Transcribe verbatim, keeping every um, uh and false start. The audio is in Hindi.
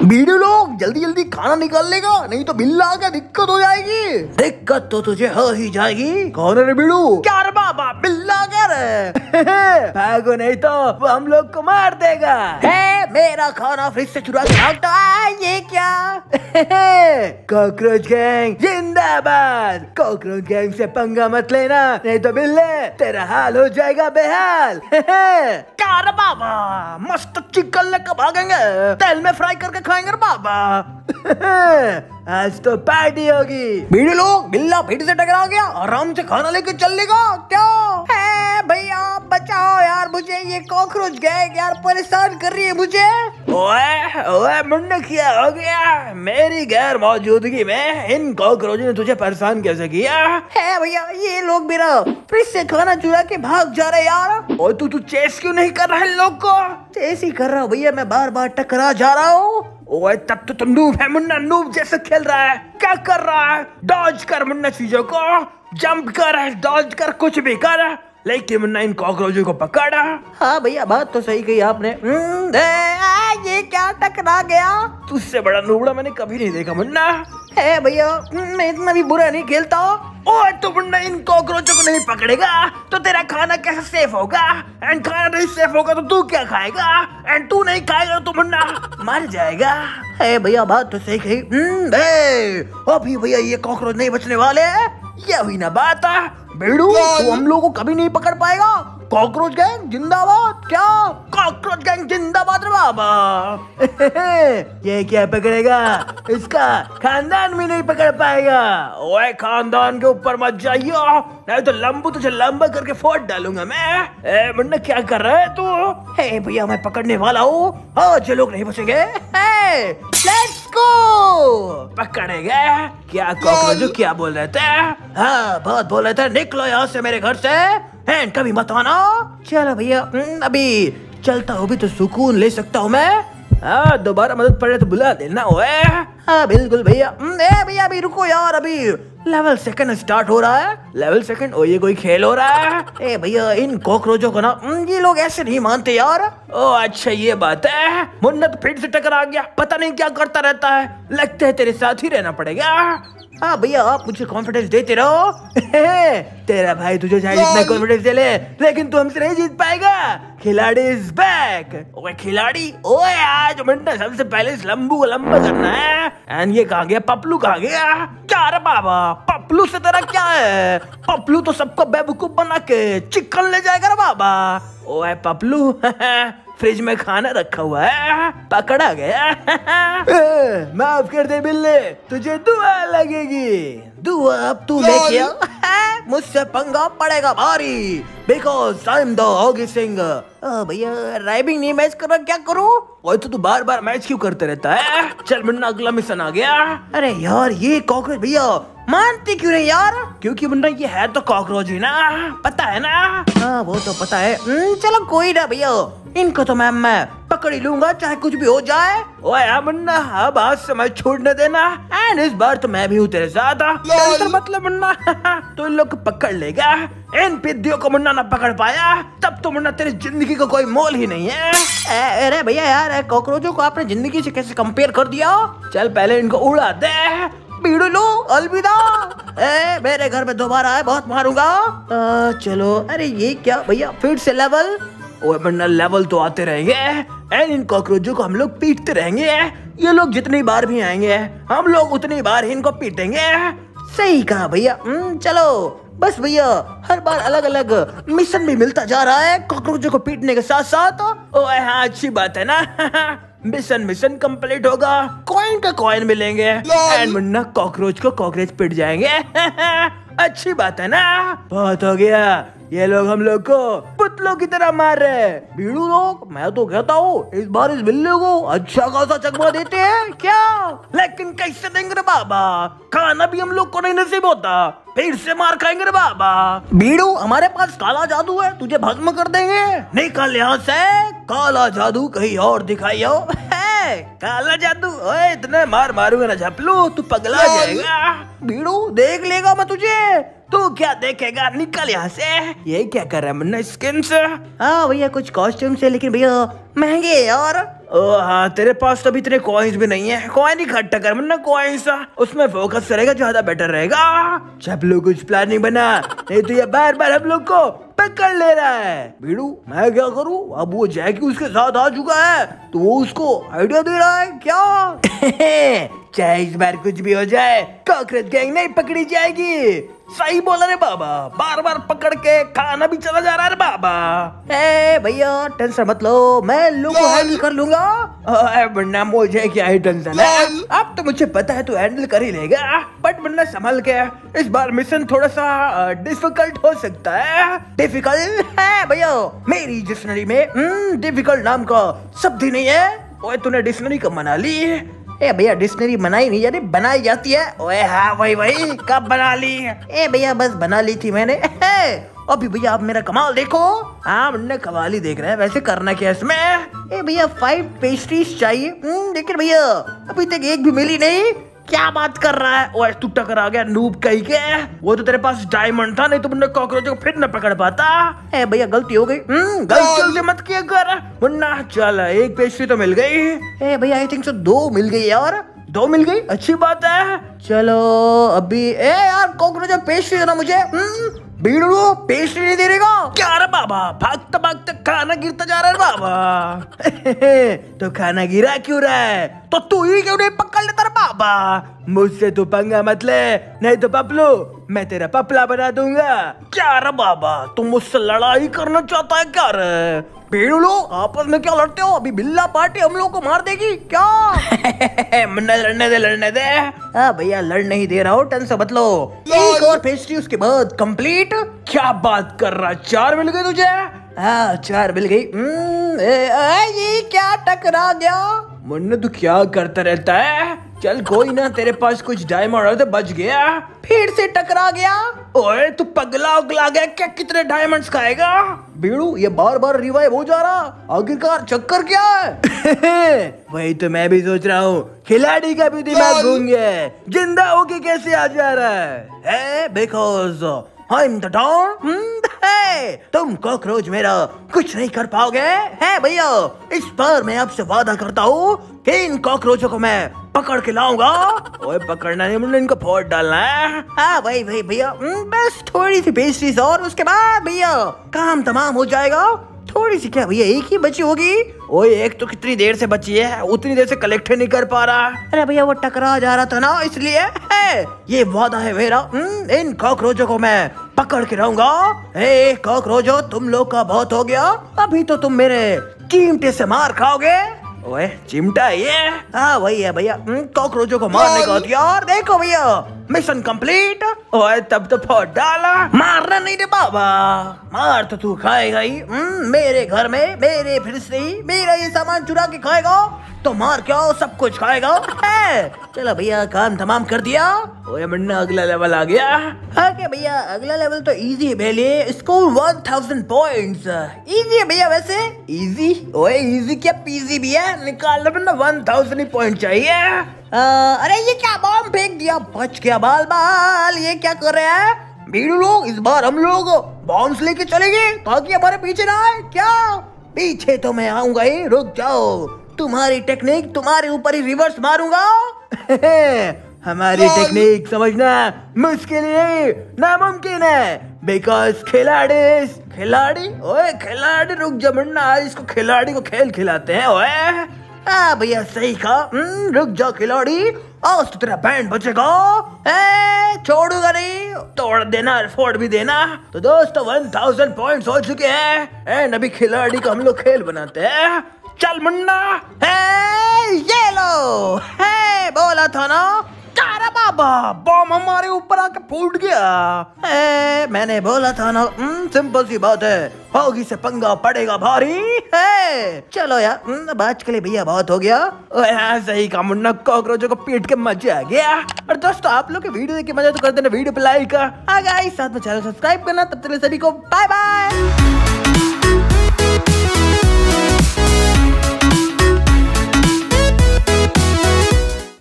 बीड़ू लोग जल्दी जल्दी खाना निकाल लेगा, नहीं तो बिल्ला आके दिक्कत हो जाएगी। दिक्कत तो तुझे हो ही जाएगी। कौन है रे बीड़ू? क्या रे बाबा, बिल्ला क्या रे? भागो नहीं तो वो हम लोग को मार देगा। है मेरा खाना फ्रिज से चुरा के भागता है, ये क्या? कॉकरोच गैंग जिंदाबाद। कॉकरोच गैंग से पंगा मत लेना, नहीं तो बिल्ले तेरा हाल हो जाएगा बेहाल। क्या रे बाबा, मस्त चिकन लेकर भागेंगे, तेल में फ्राई करके खाएंगे रे बाबा। आज तो पार्टी होगी। बीड़ी लोग बिल्ला फिर से टकरा गया, आराम से खाना लेके चलेगा क्या? है भैया बचाओ यार मुझे, ये कॉकरोच गैंग यार परेशान कर रही है मुझे। ओए ओए मुन्ने क्या हो गया? मेरी गैर मौजूदगी में इन कॉकरोच ने तुझे परेशान कैसे किया? है भैया ये लोग मेरा फ्रिज से खाना चुरा के भाग जा रहे यार। और तू तू चेस क्यों नहीं कर रहा है लोग को? चेस ही कर रहा हूँ भैया, मैं बार बार टकरा जा रहा हूँ। ओए तब तो तुम नूब है मुन्ना, नूब जैसे खेल रहा है। क्या कर रहा है? डॉज कर मुन्ना चीजों को, जंप कर, डॉज कर, कुछ भी कर, लेकिन मुन्ना इन कॉकरोचों को पकड़ा। हाँ भैया बात तो सही कही आपने। ये क्या टकरा गया? तुझसे बड़ा नूबड़ा मैंने कभी नहीं देखा मुन्ना। है भैया मैं इतना भी बुरा नहीं खेलता। ओए तो मुन्ना इन कॉकरोचों को नहीं पकड़ेगा तो तेरा खाना कैसे सेफ होगा? एंड खाना नहीं सेफ होगा तो तू क्या खाएगा? एंड तू नहीं खाएगा तो मुन्ना मर जाएगा। है भैया बात तो सही कही। अभी भैया ये कॉकरोच नहीं बचने वाले, ये हुई ना बात। बेड़ू तू हम लोग को कभी नहीं पकड़ पाएगा। कॉकरोच गैंग जिंदाबाद। क्या कॉकरोच गैंग जिंदाबाद रे बाबा। ये क्या पकड़ेगा? इसका खानदान भी नहीं पकड़ पाएगा। ओए खानदान के ऊपर मत जाइयो, नहीं तो लंबू तुझे लंबा करके फोड़ डालूंगा मैं। ए मुन्ना क्या कर रहा है तू? हे भैया मैं पकड़ने वाला हूँ, आज ये लोग नहीं बचेंगे। Let's go. पकड़ेगा क्या कॉकरोच? क्या बोल रहे थे? हाँ बहुत बोल रहे थे, निकलो यहाँ से मेरे घर से, हैं कभी मत आना। चलो भैया अभी चलता हूँ, भी तो सुकून ले सकता हूँ मैं। हाँ दोबारा मदद पड़े तो बुला देना। ओए हाँ बिल्कुल भैया। ए भैया अभी रुको यार, अभी लेवल सेकंड स्टार्ट हो रहा है। Level second? ओ ये कोई खेल हो रहा है? ए भैया इन कॉकरोचों को ना ये लोग ऐसे नहीं मानते यार। ओ अच्छा ये बात है। मुन्ना तो फिर से टकरा गया, पता नहीं क्या करता रहता है, लगता है तेरे साथ ही रहना पड़ेगा। हाँ भैया आप मुझे कॉन्फिडेंस देते रहो। तेरा भाई तुझे चाहे जितना कॉन्फिडेंस दे ले, लेकिन तू हमसे नहीं जीत पाएगा। खिलाड़ी इज बैक। ओए खिलाड़ी, ओए आज मुन्ना सबसे पहले इस लंबू को लंबा करना है। एंड ये कहाँ गया? पपलू कहाँ गया? क्या रे बाबा, पपलू से तेरा क्या है? पपलू तो सबको बेवकूफ बना के चिकन ले जाएगा रे बाबा। ओए पपलू फ्रिज में खाना रखा हुआ है, पकड़ा गया। माफ कर दे बिल्ले, तुझे दुआ लगेगी। दुआ अब तू लेके आ, मुझसे पंगा पड़ेगा भारी, because I am the Oggy Singh. भैया राइबिंग नहीं मैच कर रहा, क्या करूं? और तो तू बार बार मैच क्यों करते रहता है? चल मुन्ना अगला मिशन आ गया। अरे यार ये कॉकरोच भैया मानते क्यों नहीं यार? क्योंकि मुन्ना ये है तो कॉकरोच ही ना, पता है ना? हाँ वो तो पता है। चलो कोई ना भैया, इनको तो मैं मैं पकड़ ही लूंगा चाहे कुछ भी हो जाए। ओए यार मुन्ना अब आज से मैं छोड़ने देना, एंड इस बार तो मैं भी हूँ तेरे साथ। मतलब मुन्ना तो इन लोग को पकड़ लेगा। इन पिद्दियों को मुन्ना ना पकड़ पाया तब तो मुन्ना तेरी जिंदगी को कोई मोल ही नहीं है। अरे भैया यार कॉकरोचों को आपने जिंदगी से कैसे कंपेयर कर दिया? चल पहले इनको उड़ा दे। बीड़ू लो अलविदा। ए, मेरे घर में दोबारा आए बहुत मारूंगा। आ, चलो अरे ये क्या भैया फिर से लेवल? ओए मुन्ना लेवल तो आते रहेंगे, एंड इन कॉकरोचों को हम लोग पीटते रहेंगे। ये लोग जितनी बार भी आएंगे हम लोग उतनी बार ही इनको पीटेंगे। सही कहा भैया। चलो बस भैया हर बार अलग अलग मिशन भी मिलता जा रहा है कॉकरोचों को पीटने के साथ साथ। ओए हाँ अच्छी बात है ना। मिशन मिशन कंप्लीट होगा, कॉइन का कॉइन मिलेंगे, एंड मुन्ना कॉकरोच को कॉकरोच पिट जाएंगे। अच्छी बात है ना। बहुत हो गया, ये लोग हम लोग को पुतलों की तरह मार रहे हैं। बीड़ू लोग मैं तो कहता हूँ इस बार इस बिल्ले को अच्छा खासा चकमा देते हैं क्या? लेकिन कैसे देंगे रे बाबा, खाना भी हम लोग को नहीं नसीब होता, फिर से मार खाएंगे रे बाबा। बीड़ू हमारे पास काला जादू है, तुझे भस्म कर देंगे। निकल यहाँ से, काला जादू कहीं और दिखाइयो। काला जादू? ओए इतने मार मारूंगा ना झपलू, तू पगला जाएगा। बीड़ू देख लेगा मैं तुझे, तू क्या देखेगा, निकल यहाँ से। ये क्या कर रहा है मुन्ना स्किन से? हाँ भैया कुछ कॉस्ट्यूम से, लेकिन भैया महंगे है यार। ओ हाँ तेरे पास तो अभी इतने कॉइन्स भी नहीं है। कॉइन इकट्ठा कर मुन्ना, कॉइन्स उसमें फोकस करेगा ज्यादा बेटर रहेगा। सब लोग कुछ प्लानिंग बना, नहीं तो ये बार बार हम लोग को पकड़ ले रहा है। बीड़ू मैं क्या करूँ, अब वो जैकी उसके साथ आ चुका है तो वो उसको आइडिया दे रहा है क्या। चाहे इस बार कुछ भी हो जाए, कॉकरोच गैंग नहीं पकड़ी जाएगी। सही बोला रे बाबा, बार बार पकड़ के खाना भी चला जा रहा है बाबा। ए भैया टेंशन मत लो, मैं लोगों को हैंडल कर लूंगा। बन्ना मुझे क्या ही टेंशन है, अब तो मुझे पता है तू हैंडल कर ही लेगा। बट बन्ना संभल के, इस बार मिशन थोड़ा सा डिफिकल्ट हो सकता है। डिफिकल्ट है भैया, मेरी डिक्शनरी में डिफिकल्ट नाम का शब्द ही नहीं है। ओए तूने डिक्शनरी कब बना ली? ए भैया डिक्शनरी बनाई नहीं यानी बनाई जाती है। ओए हाँ वही वही, कब बना ली? ए भैया बस बना ली थी मैंने। अभी भैया आप मेरा कमाल देखो। हाँ मुन्ना कमाल ही देख रहे हैं, वैसे करना क्या इसमें? ए भैया फाइव पेस्ट्रीज चाहिए, लेकिन भैया अभी तक एक भी मिली नहीं। क्या बात कर रहा है? ओए तू टकरा गया नूब कहीं के, वो तो तेरे पास डायमंड था, नहीं तो मुन्ना कॉकरोच को फिर न पकड़ पाता। ए भैया गलती हो गई, गलती जल्दी मत किया कर मुन्ना। चल एक पेस्ट्री तो मिल गई। ए भैया आई थिंक सो दो मिल गई यार, दो मिल गई, अच्छी बात है। चलो अभी ए यार कॉकरोच पेस्ट्री देना मुझे। बीड़ू पेस्ट्री नहीं दे देगा क्या रे बाबा? भागता भागता खाना गिरता जा रहा है बाबा। तो खाना गिरा क्यों रहा है? तो तू ही क्यों नहीं पकड़ लेता रे बाबा? मुझसे तू पंगा मत ले, नहीं तो पपलू मैं तेरा पपला बना दूंगा। क्या रे बाबा, तुम मुझसे लड़ाई करना चाहता है क्या रे? पेड़ लोग आपस में क्या लड़ते हो? अभी बिल्ला पार्टी हम लोग को मार देगी क्या? मुन्ना लड़ने दे लड़ने दे। हाँ भैया लड़ नहीं दे रहा हो, टेंशन मत लो। एक और पेस्ट्री उसके बाद कंप्लीट। क्या बात कर रहा, चार मिल गए तुझे? हाँ चार मिल गई। ये क्या टकरा गया? मुन्ना तू क्या करता रहता है? चल कोई ना, तेरे पास कुछ डायमंड तो बच गया, फिर से टकरा गया। ओए तू पगला उगला गया क्या? कितने डायमंड्स खाएगा? बीड़ू ये बार बार रिवाइव हो जा रहा, आखिरकार चक्कर क्या है? वही तो मैं भी सोच रहा हूँ, खिलाड़ी का भी दिमाग घूम गया, जिंदा होके कैसे आ जा रहा है? Because I'm the Don। तुम कॉकरोच मेरा कुछ नहीं कर पाओगे है भैया। इस बार मैं आपसे वादा करता हूँ कि इन कॉकरोचों को मैं पकड़ के लाऊंगा। ओए पकड़ना नहीं मुन्ना, इनको फोड़ डालना है। हाँ भाई भाई भैया बस थोड़ी सी पेस्ट्रीज और उसके बाद भैया काम तमाम हो जाएगा। थोड़ी सी क्या भैया, एक ही बची होगी। ओए एक तो कितनी देर से बची है, उतनी देर से कलेक्ट नहीं कर पा रहा। अरे भैया वो टकरा जा रहा था ना इसलिए है। ये वादा है मेरा, इन कॉकरोचों को मैं पकड़ के रहूंगा। ए कॉकरोचो तुम लोग का बहुत हो गया, अभी तो तुम मेरे चिमटे से मार खाओगे। ओए चिमटा ये? हाँ वही है भैया, कॉकरोचों को मारने का हथियार। देखो भैया मिशन कंप्लीट। ओए तब तो फोड़ डाला, मारना नहीं रे बाबा, मार तो तू खाएगा ही। मेरे घर में मेरे फिर से ही मेरा ये सामान चुरा के खाएगा तो मार क्या सब कुछ खाएगा है। चलो भैया काम तमाम कर दिया। ओए मुन्ना अगला लेवल आ गया। ओके भैया अगला लेवल तो इजी है भैया, score one thousand points. Easy है भैया वैसे, इजी? ओए इजी क्या पीजी भी है, निकाल लो वन थाउजेंड ही पॉइंट चाहिए। आ, अरे ये क्या बॉम्ब फेंक दिया, बच गया बाल बाल। ये क्या कर रहे हैं भीड़ू लोग? इस बार हम लोग बॉम्ब्स लेके चलेंगे ताकि हमारे पीछे ना आए क्या? पीछे तो मैं आऊंगा ही, रुक जाओ। तुम्हारी टेक्निक तुम्हारे ऊपर ही रिवर्स मारूंगा। हमारी टेक्निक समझना मुश्किल नहीं नामुमकिन है, बिकॉज खिलाड़ी खिलाड़ी ओए खिलाड़ी रुक जा मुन्ना, इसको खिलाड़ी को खेल खिलाते हैं। ओए हाँ भैया सही कहा, रुक जा खिलाड़ी, आज तो तेरा बैंड बचेगा। ए, छोड़ूंगा नहीं, तोड़ देना फोड़ भी देना। तो दोस्तों वन थाउजेंड पॉइंट्स हो चुके हैं एंड अभी खिलाड़ी को हम लोग खेल बनाते हैं। चल मुन्ना, हे ये लो, हे बोला था ना चारा बाबा, बम हमारे ऊपर आके फूट गया। ए, मैंने बोला था ना, सिंपल सी बात है, होगी से पंगा पड़ेगा भारी है। चलो यार अब आज के लिए भैया बहुत हो गया। हाँ सही कहा मुन्ना, कॉकरोचों को पीट के मजा आ गया। और दोस्तों आप लोग के वीडियो देख के मजा तो कर देना, वीडियो पे लाइक, हाँ गाइस साथ में चैनल सब्सक्राइब करना। तब तक सभी को बाय बाय।